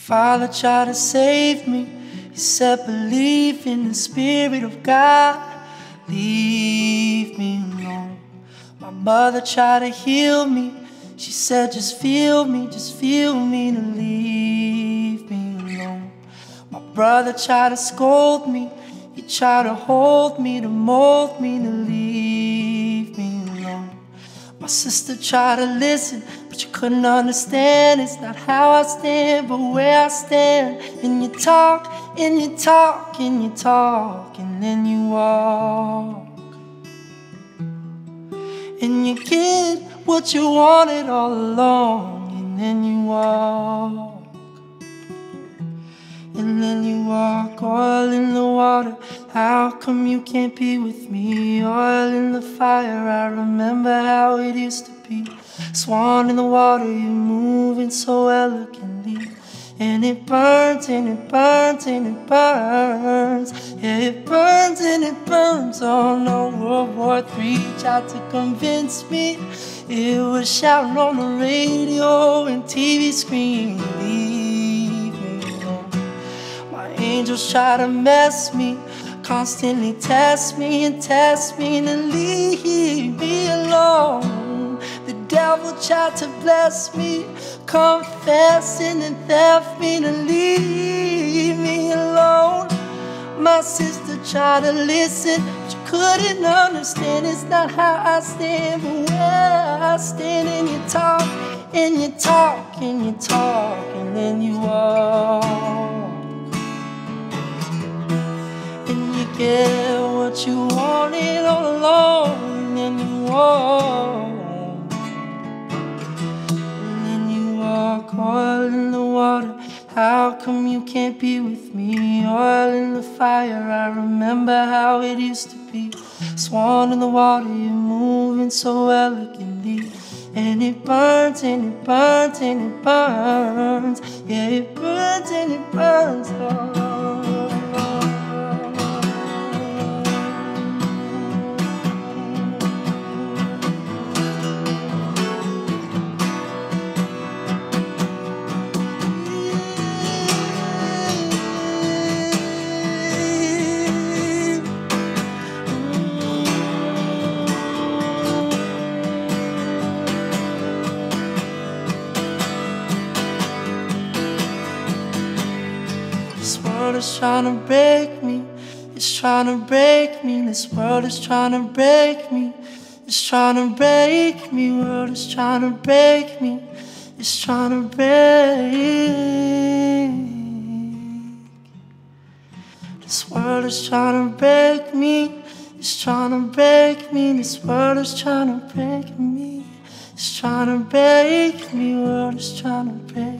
Father tried to save me. He said, believe in the Spirit of God. Leave me alone. My mother tried to heal me. She said, just feel me to leave me alone. My brother tried to scold me. He tried to hold me, to mold me, to leave me alone. My sister tried to listen, but you couldn't understand. It's not how I stand, but where I stand. And you talk, and you talk, and you talk, and then you walk. And you get what you wanted all along, and then you walk. And then you walk, oil in the water. How come you can't be with me? Oil in the fire, I remember how it used to be. Swan in the water, you're moving so elegantly. And it burns, and it burns, and it burns. Yeah, it burns and it burns. Oh no, World War III tried to convince me. It was shouting on the radio and TV screen. Leave me alone. My angels try to mess me, constantly test me and test me, and leave me alone. The devil tried to bless me, confessing and theft me, to leave me alone. My sister tried to listen, but you couldn't understand. It's not how I stand, but where I stand. And you talk, and you talk, and you talk, and then you walk. And you get what you wanted all along, and then you walk. And then you walk, oil in the water. How come you can't be with me? Oil in the fire, I remember how it used to be. Swan in the water, you're moving so elegantly. And it burns, and it burns, and it burns. Yeah, it burns and it burns. This world is trying to break me. It's trying to break me. This world is trying to break me. It's trying to break me. World is trying to break me. It's trying to break. This world is trying to break me. It's trying to break me. This world is trying to break me. It's trying to break me. World is trying to break me.